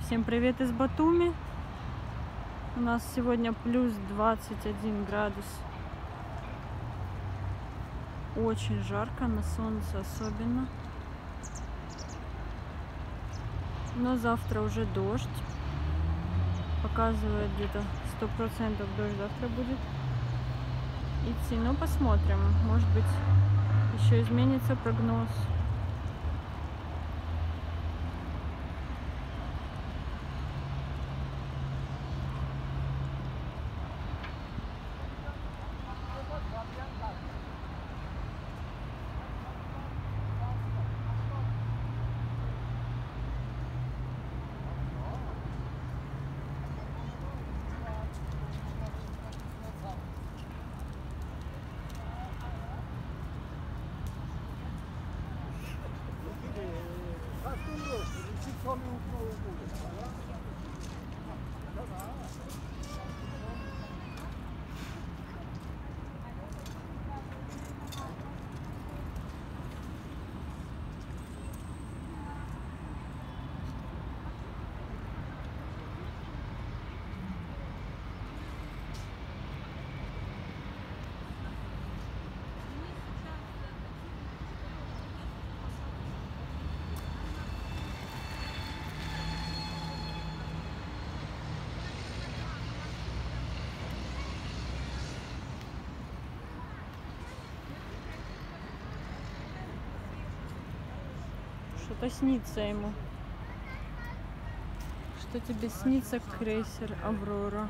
Всем привет из Батуми. У нас сегодня плюс 21 градус. Очень жарко, на солнце особенно. Но завтра уже дождь. Показывает где-то 100% дождь завтра будет идти. Но посмотрим. Может быть, еще изменится прогноз. Что-то снится ему. Что тебе снится, крейсер Аврора?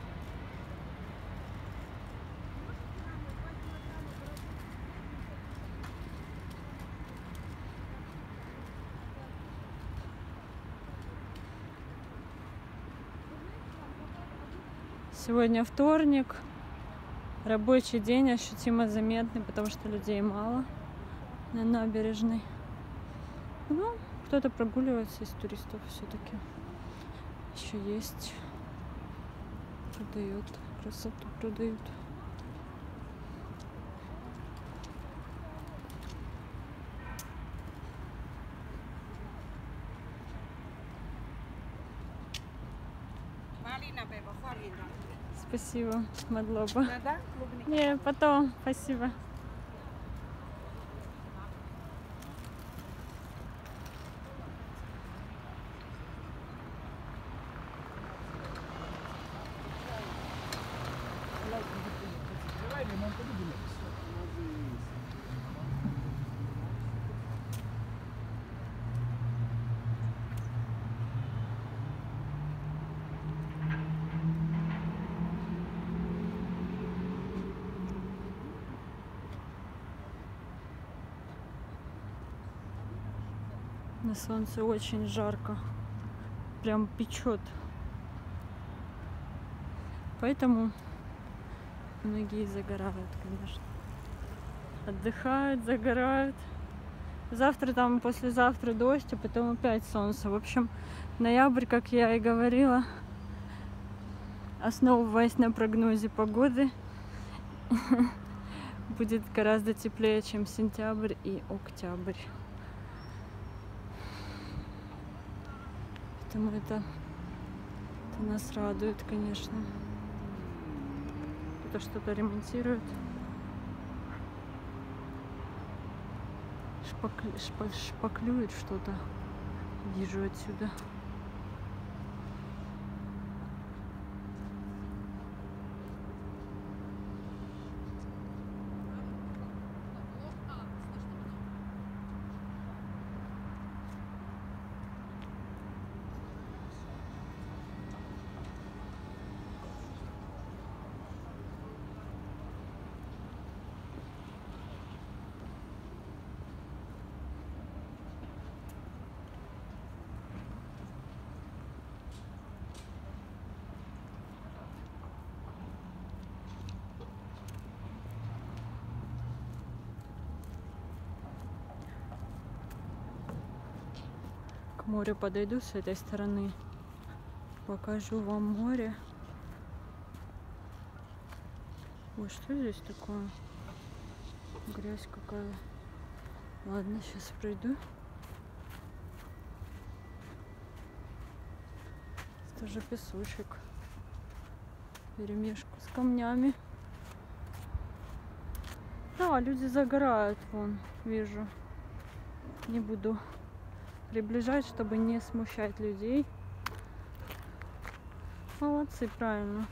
Сегодня вторник. Рабочий день ощутимо заметный, потому что людей мало на набережной. Ну, кто-то прогуливается из туристов все-таки. Еще есть. Продают. Красоту продают. Спасибо, Мадлоба. Не, потом. Спасибо. На солнце очень жарко. Прям печет. Поэтому многие загорают, конечно. Отдыхают, загорают. Завтра там, послезавтра дождь, а потом опять солнце. В общем, ноябрь, как я и говорила, основываясь на прогнозе погоды, будет гораздо теплее, чем сентябрь и октябрь. Поэтому это нас радует, конечно. Кто-то что-то ремонтирует. Шпаклюет что-то. Вижу отсюда. К морю подойду с этой стороны. Покажу вам море. Ой, что здесь такое? Грязь какая. Ладно, сейчас пройду. Тоже песочек. Перемешку с камнями. Да, люди загорают, вон, вижу. Не буду приближать, чтобы не смущать людей. Молодцы, правильно.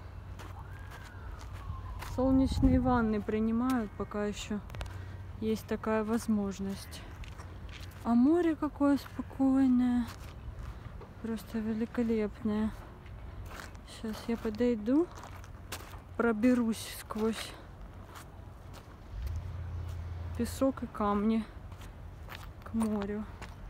Солнечные ванны принимают, пока еще есть такая возможность. А море какое спокойное. Просто великолепное. Сейчас я подойду, проберусь сквозь песок и камни к морю.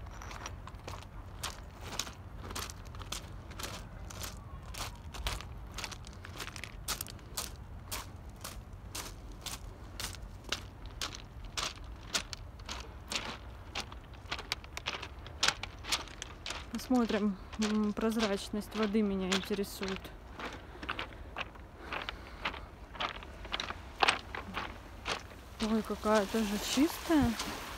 Посмотрим, прозрачность воды меня интересует. Ой, какая тоже чистая.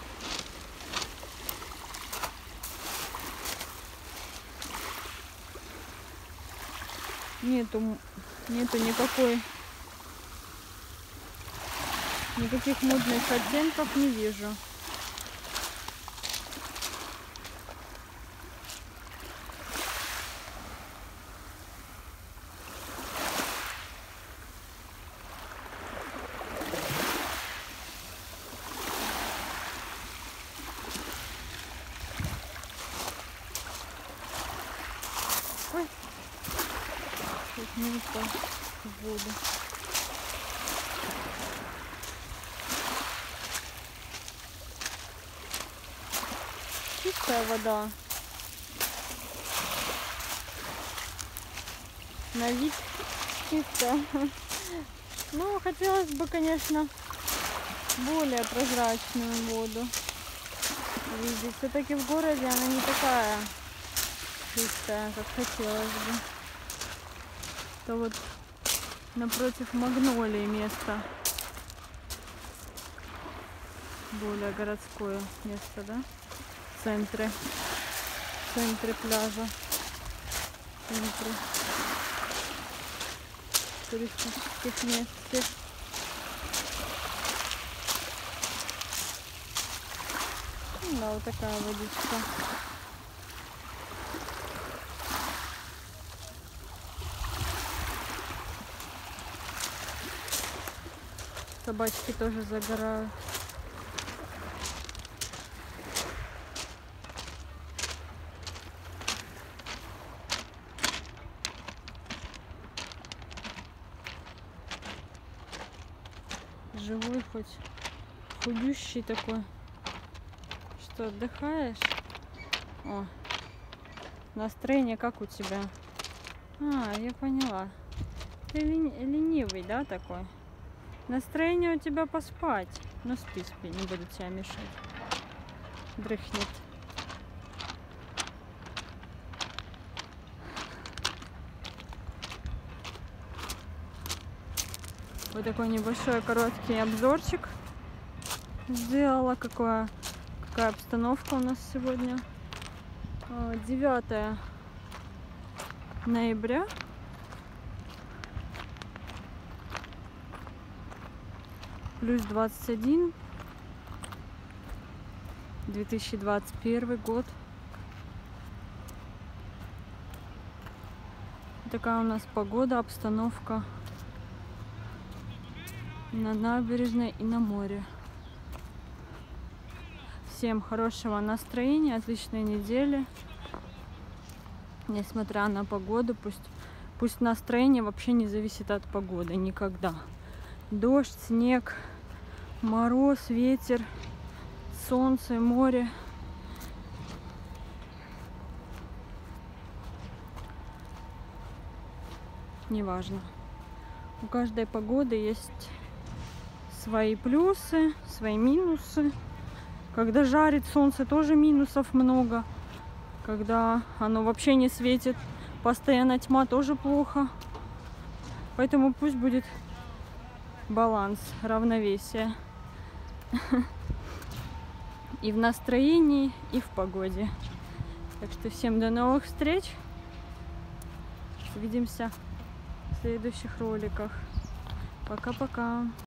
Нету никаких мутных оттенков не вижу. Ой, чуть не упал в воду. Чистая вода. На вид чистая. Ну, хотелось бы, конечно, более прозрачную воду видеть. Все-таки в городе она не такая чистая, как хотелось бы. Это вот напротив Магнолии место. Более городское место, да? В центре пляжа. В центре туристических мест. Да, вот такая водичка. Собачки тоже загорают. Живой хоть, худющий такой. Что, отдыхаешь? О, настроение как у тебя? А, я поняла. Ты ленивый, да, такой? Настроение у тебя поспать. Ну спи, не буду тебя мешать. Дрыхнет. Вот такой небольшой короткий обзорчик сделала. Какая обстановка у нас сегодня. 9 ноября. Плюс 21. 2021 год. Такая у нас погода, обстановка на набережной и на море. Всем хорошего настроения, отличной недели. Несмотря на погоду, пусть настроение вообще не зависит от погоды никогда. Дождь, снег, мороз, ветер, солнце, море. Неважно. У каждой погоды есть свои плюсы, свои минусы. Когда жарит солнце, тоже минусов много. Когда оно вообще не светит, постоянно тьма, тоже плохо. Поэтому пусть будет баланс, равновесие. И в настроении, и в погоде. Так что всем до новых встреч. Увидимся в следующих роликах. Пока-пока.